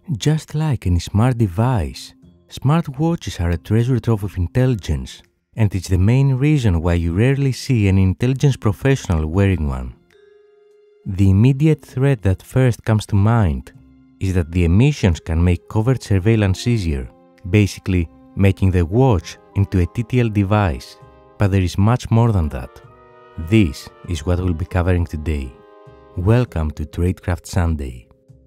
Just like any smart device, smartwatches are a treasure trove of intelligence, and it's the main reason why you rarely see an intelligence professional wearing one. The immediate threat that first comes to mind is that the emissions can make covert surveillance easier, basically making the watch into a TTL device. But there is much more than that. This is what we'll be covering today. Welcome to Tradecraft Sunday.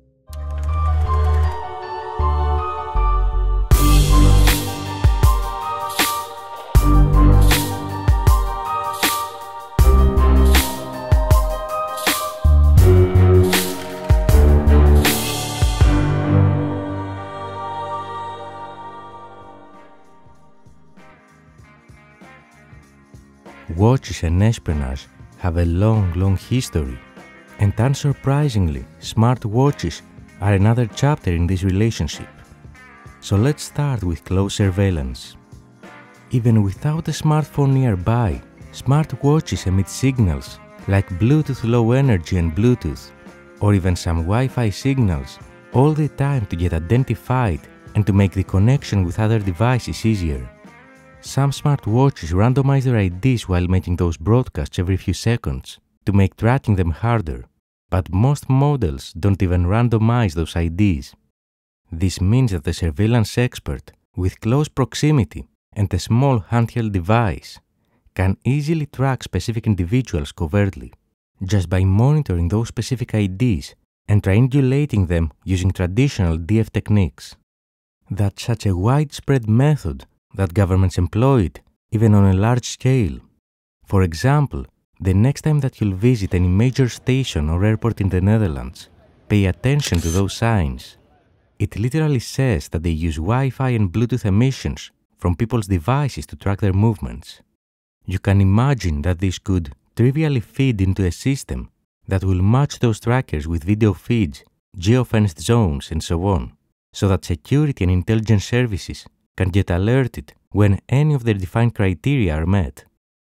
Watches and espionage have a long history, and unsurprisingly, smartwatches are another chapter in this relationship. So let's start with close surveillance. Even without a smartphone nearby, smartwatches emit signals like Bluetooth Low Energy and Bluetooth, or even some Wi-Fi signals, all the time to get identified and to make the connection with other devices easier. Some smartwatches randomize their IDs while making those broadcasts every few seconds to make tracking them harder, but most models don't even randomize those IDs. This means that the surveillance expert, with close proximity and a small handheld device, can easily track specific individuals covertly, just by monitoring those specific IDs and triangulating them using traditional DF techniques. That's such a widespread method that governments employ it, even on a large scale. For example, the next time that you'll visit any major station or airport in the Netherlands, pay attention to those signs. It literally says that they use Wi-Fi and Bluetooth emissions from people's devices to track their movements. You can imagine that this could trivially feed into a system that will match those trackers with video feeds, geofenced zones, and so on, so that security and intelligence services can get alerted when any of their defined criteria are met.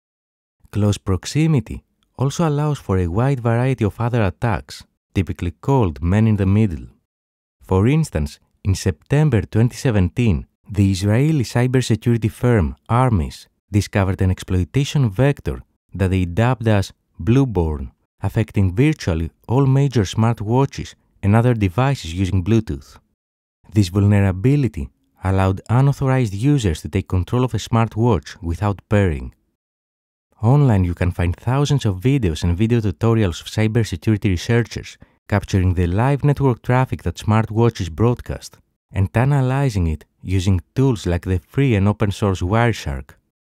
Close proximity also allows for a wide variety of other attacks, typically called man-in-the-middle. For instance, in September 2017, the Israeli cybersecurity firm Armis discovered an exploitation vector that they dubbed as Blueborn, affecting virtually all major smartwatches and other devices using Bluetooth. This vulnerability allowed unauthorized users to take control of a smartwatch without pairing. Online you can find thousands of videos and video tutorials of cybersecurity researchers capturing the live network traffic that smartwatches broadcast and analyzing it using tools like the free and open source Wireshark.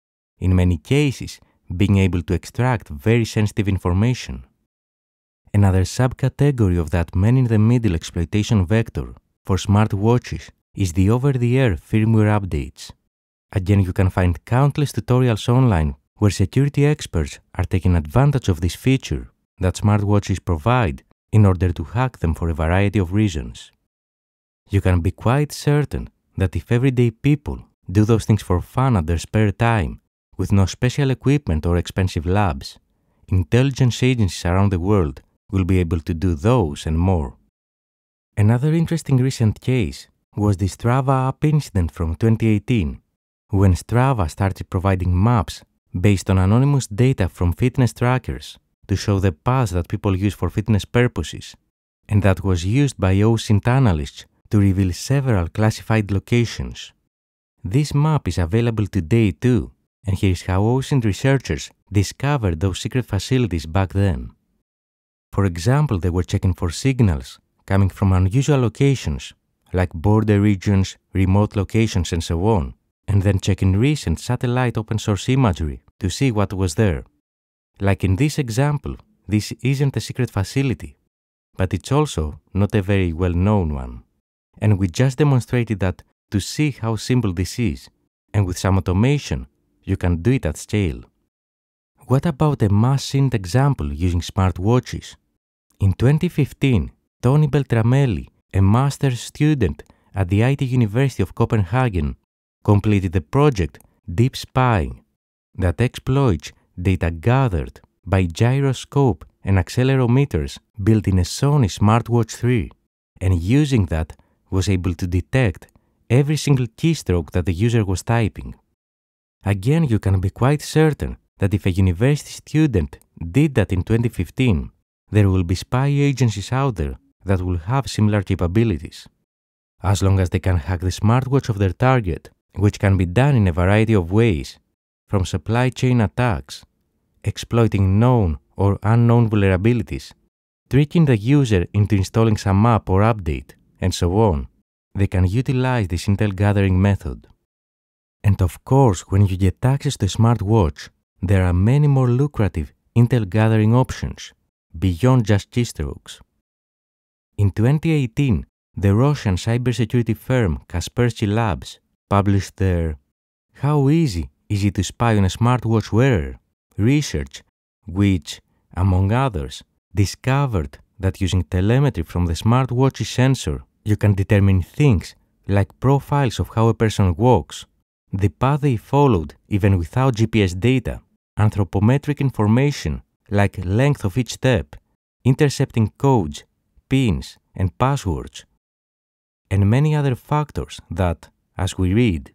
In many cases, being able to extract very sensitive information. Another subcategory of that man-in-the-middle exploitation vector for smartwatches is the over-the-air firmware updates. Again, you can find countless tutorials online where security experts are taking advantage of this feature that smartwatches provide in order to hack them for a variety of reasons. You can be quite certain that if everyday people do those things for fun at their spare time, with no special equipment or expensive labs, intelligence agencies around the world will be able to do those and more. Another interesting recent case was the Strava app incident from 2018, when Strava started providing maps based on anonymous data from fitness trackers to show the paths that people use for fitness purposes, and that was used by OSINT analysts to reveal several classified locations. This map is available today too, and here's how OSINT researchers discovered those secret facilities back then. For example, they were checking for signals coming from unusual locations, like border regions, remote locations, and so on, and then checking recent satellite open source imagery to see what was there. Like in this example, this isn't a secret facility, but it's also not a very well-known one. And we just demonstrated that to see how simple this is, and with some automation, you can do it at scale. What about a mass-sync example using smartwatches? In 2015, Tony Beltramelli, a master's student at the IT University of Copenhagen, completed the project Deep Spying that exploits data gathered by gyroscope and accelerometers built in a Sony Smartwatch 3, and using that was able to detect every single keystroke that the user was typing. Again, you can be quite certain that if a university student did that in 2015, there will be spy agencies out there that will have similar capabilities. As long as they can hack the smartwatch of their target, which can be done in a variety of ways, from supply chain attacks, exploiting known or unknown vulnerabilities, tricking the user into installing some app or update, and so on, they can utilize this intel gathering method. And of course, when you get access to a smartwatch, there are many more lucrative intel gathering options, beyond just keystrokes. In 2018, the Russian cybersecurity firm Kaspersky Labs published their "How Easy Is It to Spy on a Smartwatch Wearer?" research, which, among others, discovered that using telemetry from the smartwatch's sensor, you can determine things like profiles of how a person walks, the path they followed even without GPS data, anthropometric information like length of each step, intercepting codes, pins, and passwords, and many other factors that, as we read,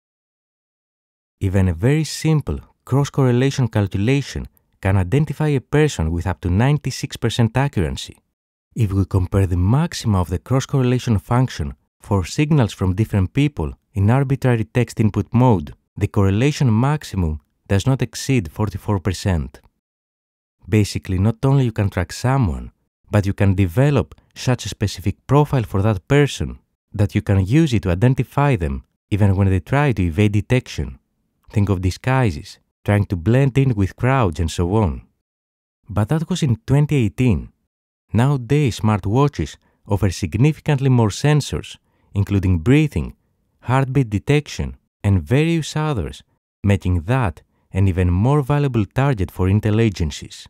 even a very simple cross-correlation calculation can identify a person with up to 96% accuracy. If we compare the maxima of the cross-correlation function for signals from different people in arbitrary text input mode, the correlation maximum does not exceed 44%. Basically, not only you can track someone, but you can develop such a specific profile for that person that you can use it to identify them even when they try to evade detection. Think of disguises, trying to blend in with crowds and so on. But that was in 2018. Nowadays, smartwatches offer significantly more sensors, including breathing, heartbeat detection, and various others, making that an even more valuable target for intel agencies.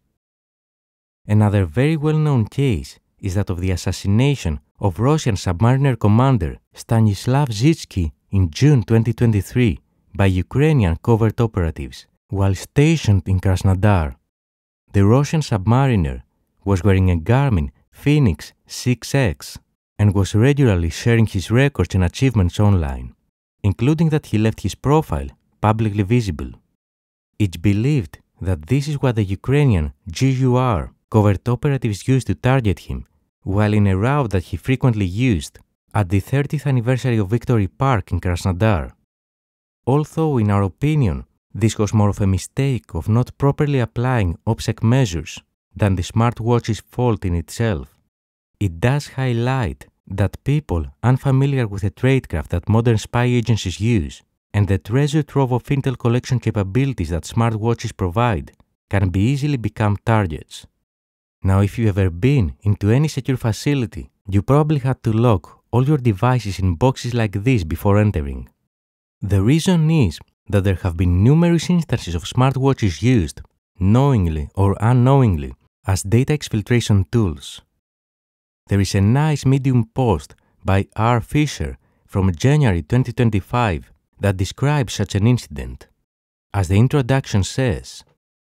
Another very well-known case is that of the assassination of Russian submariner commander Stanislav Zhitsky in June 2023 by Ukrainian covert operatives while stationed in Krasnodar. The Russian submariner was wearing a Garmin Phoenix 6X and was regularly sharing his records and achievements online, including that he left his profile publicly visible. It's believed that this is what the Ukrainian GUR covert operatives used to target him while in a route that he frequently used at the 30th anniversary of Victory Park in Krasnodar. Although, in our opinion, this was more of a mistake of not properly applying OPSEC measures than the smartwatch's fault in itself, it does highlight that people unfamiliar with the tradecraft that modern spy agencies use and the treasure trove of intel collection capabilities that smartwatches provide can be easily become targets. Now, if you've ever been into any secure facility, you probably had to lock all your devices in boxes like this before entering. The reason is that there have been numerous instances of smartwatches used, knowingly or unknowingly, as data exfiltration tools. There is a nice Medium post by R. Fisher from January 2025 that describes such an incident. As the introduction says,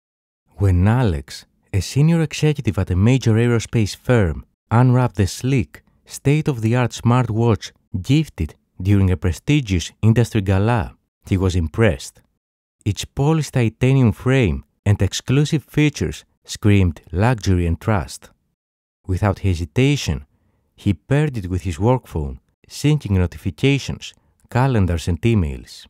when Alex, a senior executive at a major aerospace firm, unwrapped the sleek, state-of-the-art smartwatch gifted during a prestigious industry gala, he was impressed. Its polished titanium frame and exclusive features screamed luxury and trust. Without hesitation, he paired it with his work phone, syncing notifications, calendars and emails.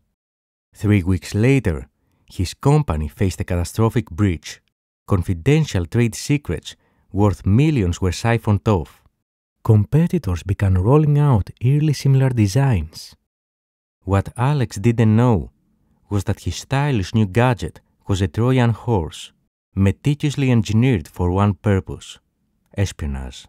3 weeks later, his company faced a catastrophic breach. Confidential trade secrets worth millions were siphoned off. Competitors began rolling out eerily similar designs. What Alex didn't know was that his stylish new gadget was a Trojan horse, meticulously engineered for one purpose: espionage.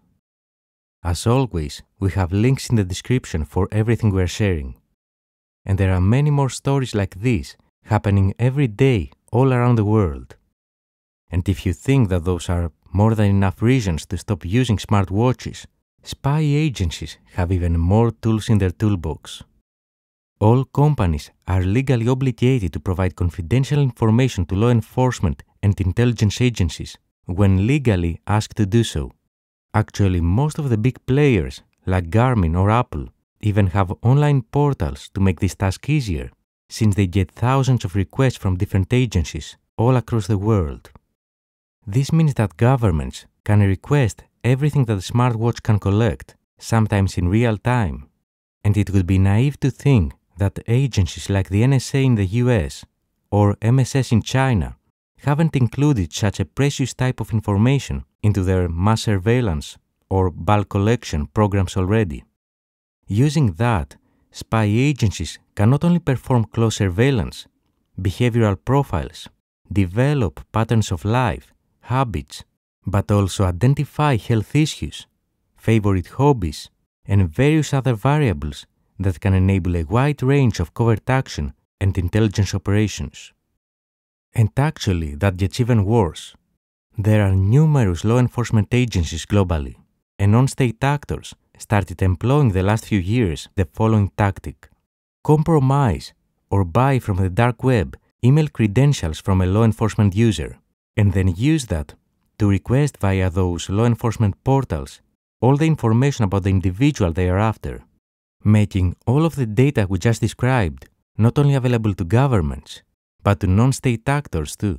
As always, we have links in the description for everything we're sharing. And there are many more stories like this happening every day all around the world. And if you think that those are more than enough reasons to stop using smartwatches, spy agencies have even more tools in their toolbox. All companies are legally obligated to provide confidential information to law enforcement and intelligence agencies when legally asked to do so. Actually, most of the big players, like Garmin or Apple, even have online portals to make this task easier, since they get thousands of requests from different agencies all across the world. This means that governments can request everything that the smartwatch can collect, sometimes in real time. And it would be naive to think that agencies like the NSA in the US or MSS in China haven't included such a precious type of information into their mass surveillance or bulk collection programs already. Using that, spy agencies can not only perform close surveillance, behavioral profiles, develop patterns of life, habits, but also identify health issues, favorite hobbies, and various other variables that can enable a wide range of covert action and intelligence operations. And actually, that gets even worse. There are numerous law enforcement agencies globally, and non-state actors started employing the last few years the following tactic: compromise or buy from the dark web email credentials from a law enforcement user, and then use that to request via those law enforcement portals all the information about the individual they are after, making all of the data we just described not only available to governments, but to non-state actors too.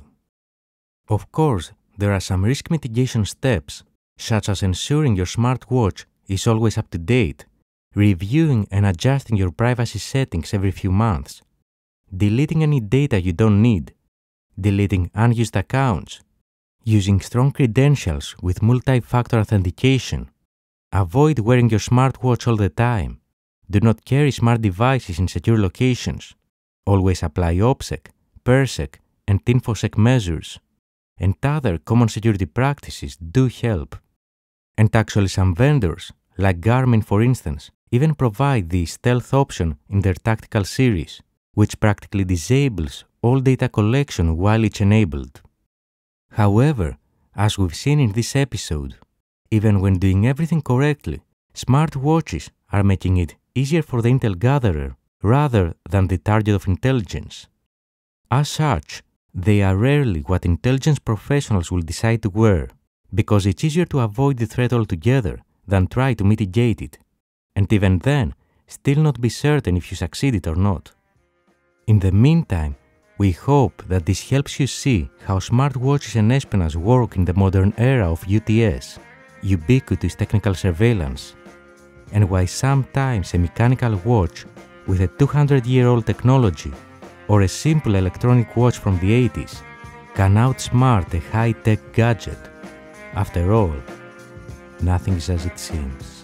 Of course, there are some risk mitigation steps, such as ensuring your smartwatch is always up to date, reviewing and adjusting your privacy settings every few months, deleting any data you don't need, deleting unused accounts, using strong credentials with multi-factor authentication, avoid wearing your smartwatch all the time, do not carry smart devices in secure locations, always apply OPSEC, PERSEC, and InfoSec measures, and other common security practices do help. And actually some vendors, like Garmin for instance, even provide the stealth option in their tactical series, which practically disables all data collection while it's enabled. However, as we've seen in this episode, even when doing everything correctly, smartwatches are making it easier for the intel gatherer rather than the target of intelligence. As such, they are rarely what intelligence professionals will decide to wear, because it's easier to avoid the threat altogether than try to mitigate it, and even then, still not be certain if you succeeded or not. In the meantime, we hope that this helps you see how smartwatches and espionage work in the modern era of UTS, ubiquitous technical surveillance, and why sometimes a mechanical watch with a 200-year-old technology or a simple electronic watch from the 80s can outsmart a high-tech gadget. After all, nothing is as it seems.